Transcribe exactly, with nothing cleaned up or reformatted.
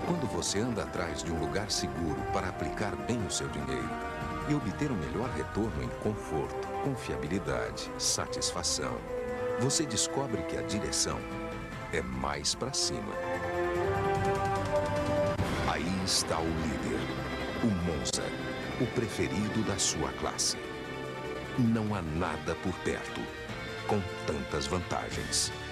Quando você anda atrás de um lugar seguro para aplicar bem o seu dinheiro e obter o melhor retorno em conforto, confiabilidade, satisfação, você descobre que a direção é mais para cima. Aí está o líder, o Monza, o preferido da sua classe. Não há nada por perto com tantas vantagens.